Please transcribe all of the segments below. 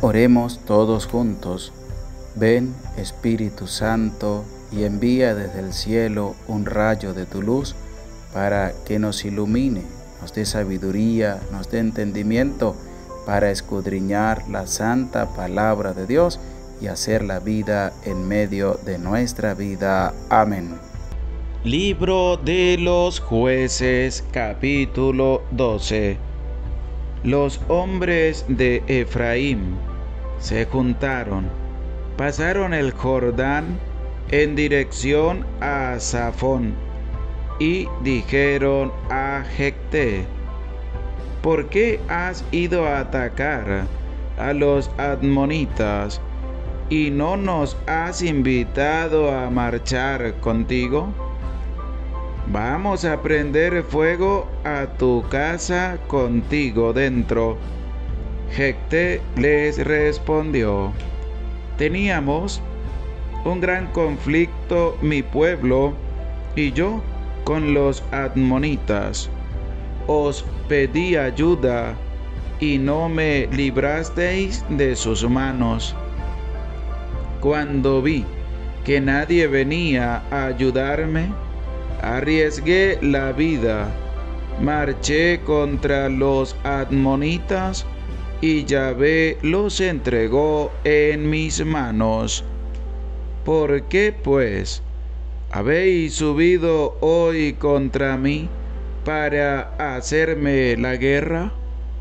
Oremos todos juntos. Ven, Espíritu Santo, y envía desde el cielo un rayo de tu luz para que nos ilumine, nos dé sabiduría, nos dé entendimiento para escudriñar la santa palabra de Dios y hacer la vida en medio de nuestra vida. Amén. Libro de los Jueces, capítulo 12. Los hombres de Efraín se juntaron, pasaron el Jordán en dirección a Zafón y dijeron a Jefté: ¿por qué has ido a atacar a los amonitas y no nos has invitado a marchar contigo? Vamos a prender fuego a tu casa contigo dentro. Jefté les respondió: teníamos un gran conflicto mi pueblo y yo con los amonitas. Os pedí ayuda y no me librasteis de sus manos. Cuando vi que nadie venía a ayudarme, arriesgué la vida, marché contra los amonitas y Yahvé los entregó en mis manos. ¿Por qué, pues, habéis subido hoy contra mí para hacerme la guerra?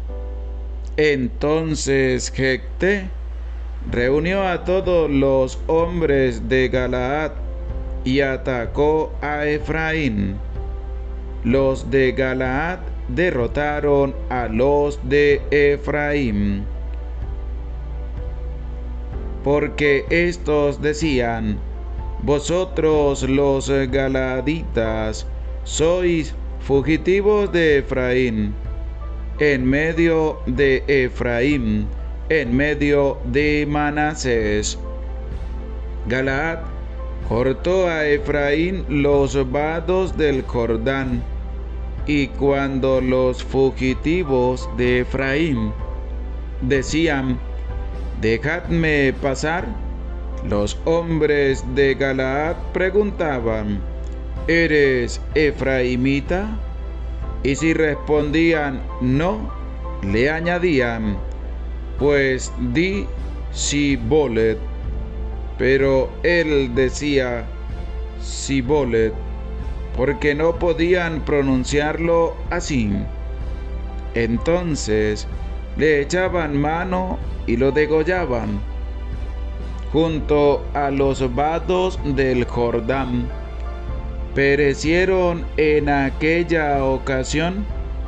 Entonces Jefté reunió a todos los hombres de Galaad y atacó a Efraín. Los de Galaad derrotaron a los de Efraín, porque estos decían: vosotros los galaaditas sois fugitivos de Efraín, en medio de Efraín, en medio de Manasés. Galaad cortó a Efraín los vados del Jordán, y cuando los fugitivos de Efraín decían: dejadme pasar, los hombres de Galaad preguntaban: ¿eres efraimita? Y si respondían no, le añadían: pues di Sibolet. Pero él decía Sibolet, porque no podían pronunciarlo así. Entonces le echaban mano y lo degollaban junto a los vados del Jordán. Perecieron en aquella ocasión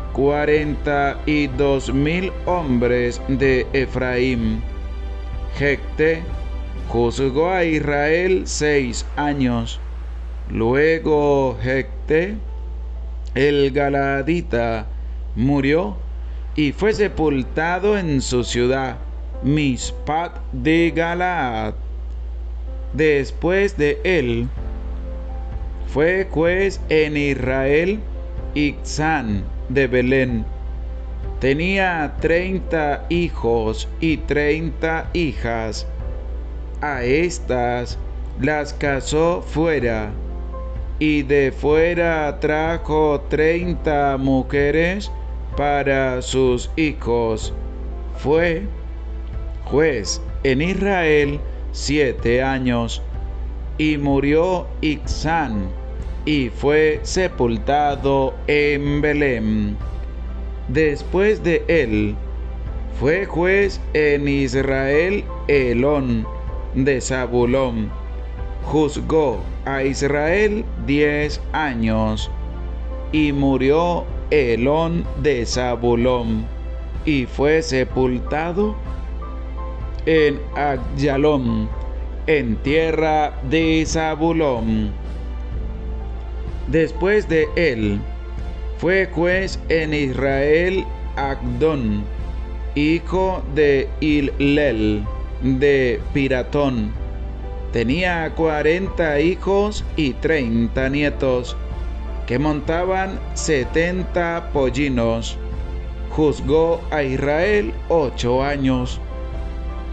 42,000 hombres de Efraín. Jefté juzgó a Israel 6 años. Luego Jefté, el galaadita, murió y fue sepultado en su ciudad, Mispat de Galaad. Después de él fue juez en Israel Ibzán de Belén. Tenía 30 hijos y 30 hijas. A estas las casó fuera, y de fuera trajo 30 mujeres para sus hijos. Fue juez en Israel 7 años, y murió Ibzán, y fue sepultado en Belén. Después de él fue juez en Israel Elón de Zabulón. Juzgó a Israel 10 años, y murió Elón de Zabulón, y fue sepultado en Ayalón, en tierra de Zabulón. Después de él fue juez en Israel Agdón, hijo de Hillel de Piratón. Tenía 40 hijos y 30 nietos, que montaban 70 pollinos. Juzgó a Israel 8 años.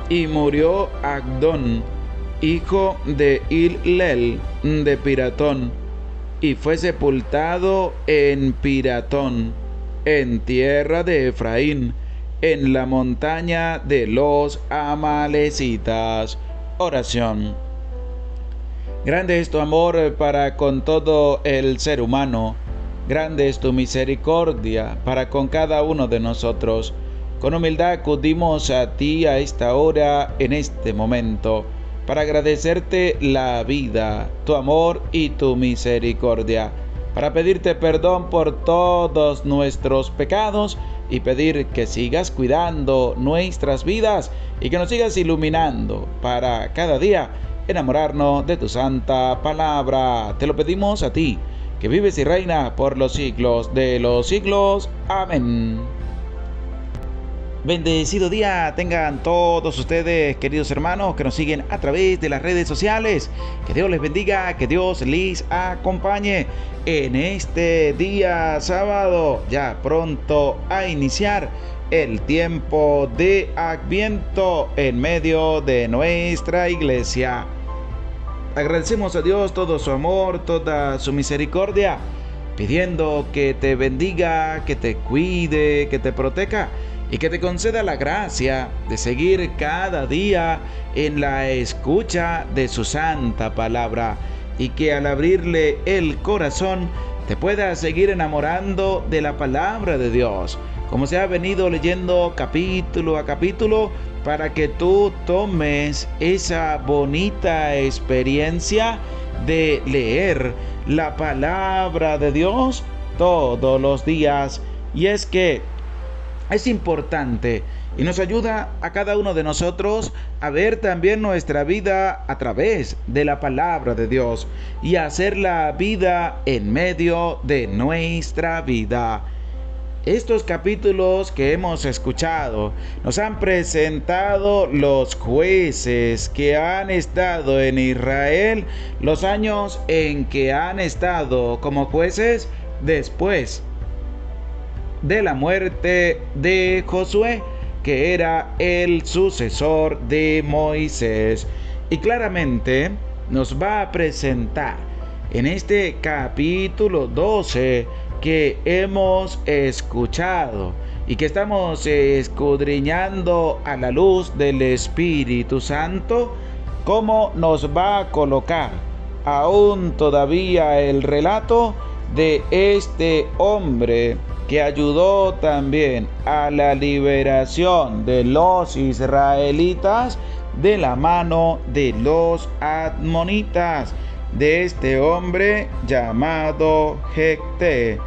y murió Agdón, hijo de Hillel de Piratón, y fue sepultado en Piratón, en tierra de Efraín, en la montaña de los amalecitas. Oración. Grande es tu amor para con todo el ser humano. Grande es tu misericordia para con cada uno de nosotros. Con humildad acudimos a ti a esta hora, en este momento, para agradecerte la vida, tu amor y tu misericordia, para pedirte perdón por todos nuestros pecados y pedir que sigas cuidando nuestras vidas y que nos sigas iluminando para cada día enamorarnos de tu santa palabra. Te lo pedimos a ti, que vives y reinas por los siglos de los siglos. Amén. Bendecido día tengan todos ustedes, queridos hermanos que nos siguen a través de las redes sociales. Que Dios les bendiga, que Dios les acompañe en este día sábado, ya pronto a iniciar el tiempo de Adviento en medio de nuestra iglesia. Agradecemos a Dios todo su amor, toda su misericordia, pidiendo que te bendiga, que te cuide, que te proteja y que te conceda la gracia de seguir cada día en la escucha de su santa palabra, y que al abrirle el corazón te puedas seguir enamorando de la palabra de Dios, como se ha venido leyendo capítulo a capítulo, para que tú tomes esa bonita experiencia de leer la palabra de Dios todos los días. Y es que es importante y nos ayuda a cada uno de nosotros a ver también nuestra vida a través de la palabra de Dios y a hacer la vida en medio de nuestra vida. Estos capítulos que hemos escuchado nos han presentado los jueces que han estado en Israel, los años en que han estado como jueces después de la muerte de Josué, que era el sucesor de Moisés. Y claramente nos va a presentar en este capítulo 12 que hemos escuchado y que estamos escudriñando a la luz del Espíritu Santo, cómo nos va a colocar aún todavía el relato de este hombre que ayudó también a la liberación de los israelitas de la mano de los admonitas, de este hombre llamado Jefté.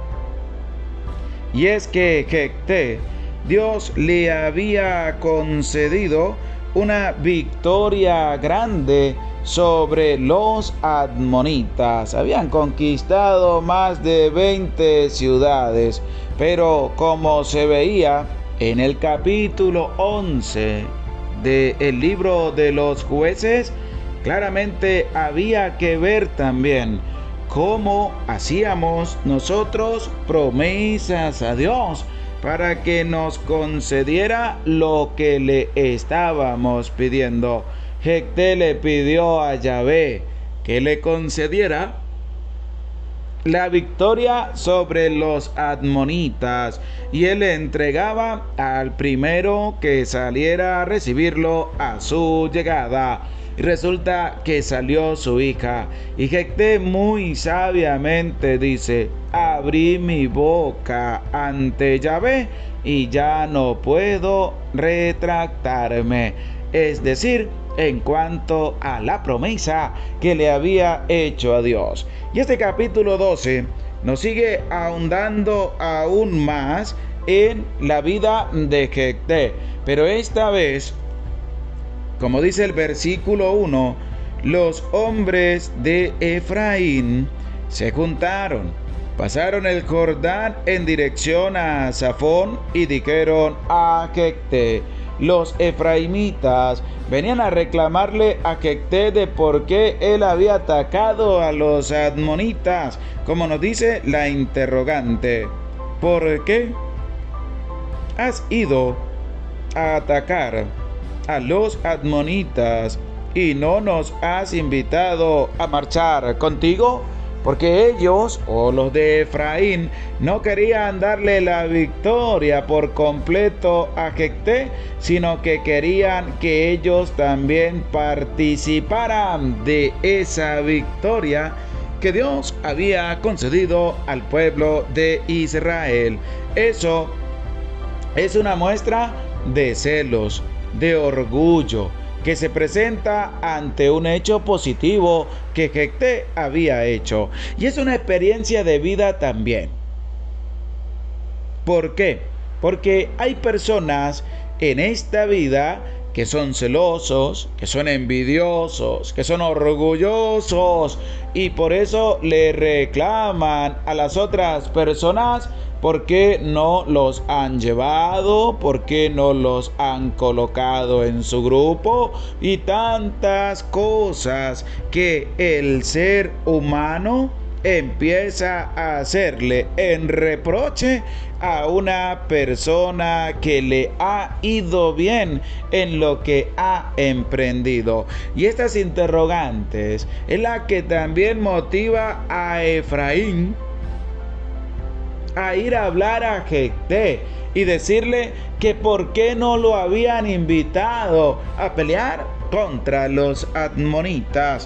Y es que Jefté, Dios le había concedido una victoria grande sobre los admonitas. Habían conquistado más de 20 ciudades, pero como se veía en el capítulo 11 del libro de los jueces, claramente había que ver también cómo hacíamos nosotros promesas a Dios para que nos concediera lo que le estábamos pidiendo. Jefté le pidió a Yahvé que le concediera la victoria sobre los admonitas, y él le entregaba al primero que saliera a recibirlo a su llegada. Y resulta que salió su hija, y Jefté muy sabiamente dice: abrí mi boca ante Yahvé y ya no puedo retractarme. Es decir, en cuanto a la promesa que le había hecho a Dios. Y este capítulo 12 nos sigue ahondando aún más en la vida de Jefté, pero esta vez, como dice el versículo 1, los hombres de Efraín se juntaron, pasaron el Jordán en dirección a Zafón y dijeron a Jefté. Los efraimitas venían a reclamarle a Jefté de por qué él había atacado a los admonitas, como nos dice la interrogante: ¿por qué has ido a atacar a los admonitas y no nos has invitado a marchar contigo? Porque ellos, o los de Efraín, no querían darle la victoria por completo a Jefté, sino que querían que ellos también participaran de esa victoria que Dios había concedido al pueblo de Israel. Eso es una muestra de celos, de orgullo, que se presenta ante un hecho positivo que Jefté había hecho. Y es una experiencia de vida también. ¿Por qué? Porque hay personas en esta vida que son celosos, que son envidiosos, que son orgullosos y por eso le reclaman a las otras personas por qué no los han llevado, por qué no los han colocado en su grupo y tantas cosas que el ser humano empieza a hacerle en reproche a una persona que le ha ido bien en lo que ha emprendido. Y estas interrogantes es la que también motiva a Efraín a ir a hablar a Jefté y decirle que por qué no lo habían invitado a pelear contra los admonitas.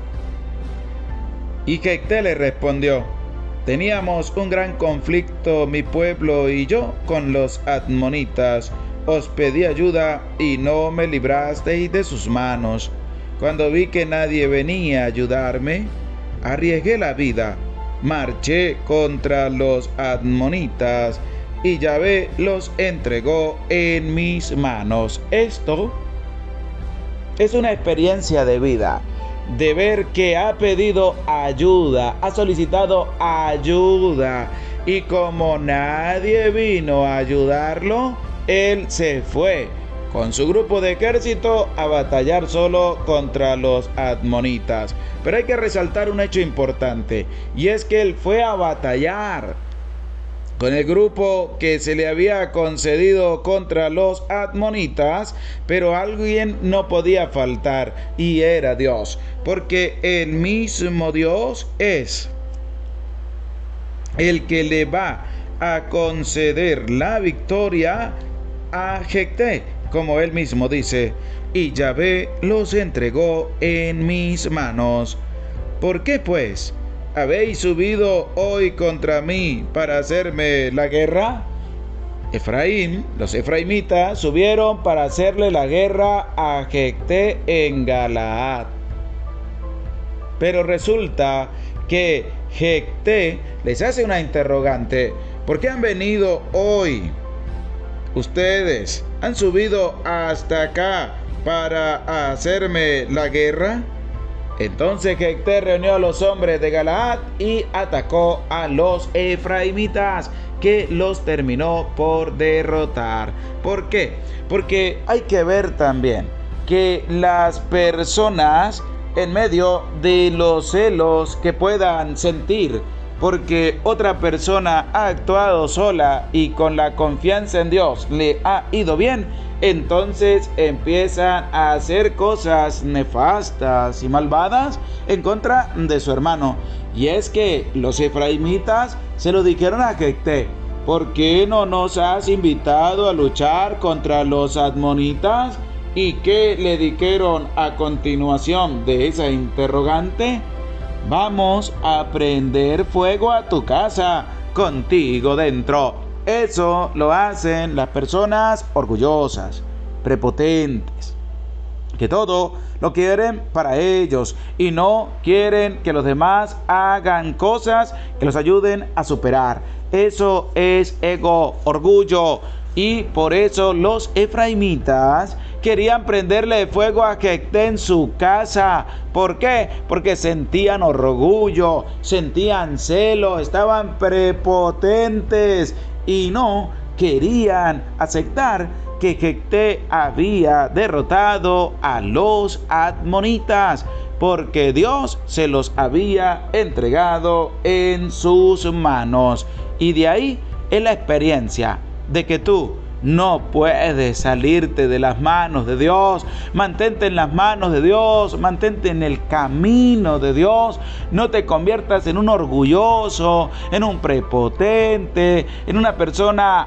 Y Jefté le respondió: teníamos un gran conflicto mi pueblo y yo con los admonitas. Os pedí ayuda y no me librasteis de sus manos. Cuando vi que nadie venía a ayudarme, arriesgué la vida. Marché contra los admonitas y Yahvé los entregó en mis manos. Esto es una experiencia de vida, de ver que ha pedido ayuda, ha solicitado ayuda y como nadie vino a ayudarlo, él se fue con su grupo de ejército a batallar solo contra los admonitas. Pero hay que resaltar un hecho importante, y es que él fue a batallar con el grupo que se le había concedido contra los admonitas, pero alguien no podía faltar, y era Dios, porque el mismo Dios es el que le va a conceder la victoria a Jefté, como él mismo dice: y Yahvé los entregó en mis manos. ¿Por qué pues habéis subido hoy contra mí para hacerme la guerra? Efraín, los efraimitas subieron para hacerle la guerra a Jefté en Galaad. Pero resulta que Jefté les hace una interrogante: ¿por qué han venido hoy? ¿Ustedes han subido hasta acá para hacerme la guerra? Entonces Jefté reunió a los hombres de Galaad y atacó a los efraimitas, que los terminó por derrotar. ¿Por qué? Porque hay que ver también que las personas, en medio de los celos que puedan sentir porque otra persona ha actuado sola y con la confianza en Dios le ha ido bien, entonces empiezan a hacer cosas nefastas y malvadas en contra de su hermano. Y es que los efraimitas se lo dijeron a Jefté: ¿por qué no nos has invitado a luchar contra los admonitas? ¿Y qué le dijeron a continuación de esa interrogante? Vamos a prender fuego a tu casa, contigo dentro. Eso lo hacen las personas orgullosas, prepotentes, que todo lo quieren para ellos y no quieren que los demás hagan cosas que los ayuden a superar. Eso es ego, orgullo. Y por eso los efraimitas querían prenderle fuego a Jefté en su casa. ¿Por qué? Porque sentían orgullo, sentían celo, estaban prepotentes y no querían aceptar que Jefté había derrotado a los admonitas, porque Dios se los había entregado en sus manos. Y de ahí es la experiencia de que tú No puedes salirte de las manos de Dios. Mantente en las manos de Dios. Mantente en el camino de Dios. No te conviertas en un orgulloso, en un prepotente, en una persona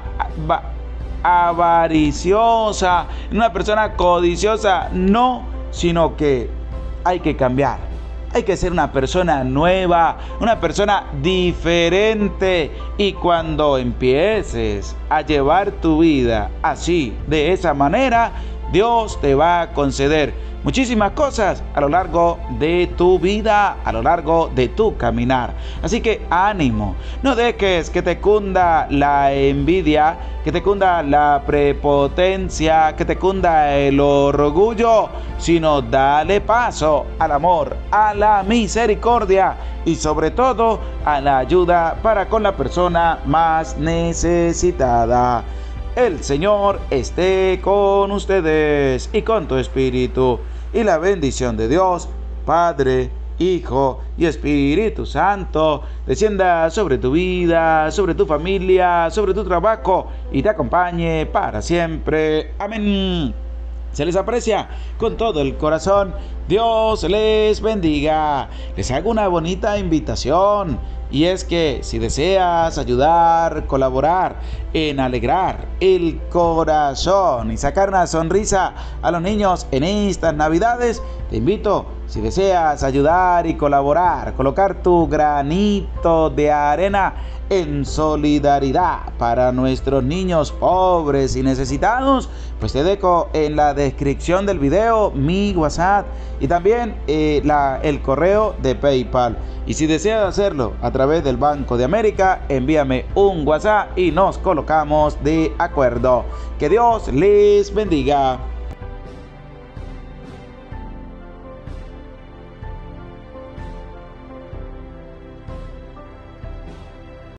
avariciosa, en una persona codiciosa. No, sino que hay que cambiar. Hay que ser una persona nueva, una persona diferente. Y cuando empieces a llevar tu vida así, de esa manera, Dios te va a conceder muchísimas cosas a lo largo de tu vida, a lo largo de tu caminar. Así que ánimo, no dejes que te cunda la envidia, que te cunda la prepotencia, que te cunda el orgullo, sino dale paso al amor, a la misericordia y sobre todo a la ayuda para con la persona más necesitada. El Señor esté con ustedes y con tu espíritu, y la bendición de Dios, Padre, Hijo y Espíritu Santo, descienda sobre tu vida, sobre tu familia, sobre tu trabajo y te acompañe para siempre. Amén. Se les aprecia con todo el corazón. Dios les bendiga. Les hago una bonita invitación. Y es que si deseas ayudar, colaborar en alegrar el corazón y sacar una sonrisa a los niños en estas Navidades, te invito, si deseas ayudar y colaborar, colocar tu granito de arena en solidaridad para nuestros niños pobres y necesitados, pues te dejo en la descripción del video mi WhatsApp y también el correo de PayPal. Y si deseas hacerlo a través del Banco de América, envíame un WhatsApp y nos colocamos de acuerdo. Que Dios les bendiga.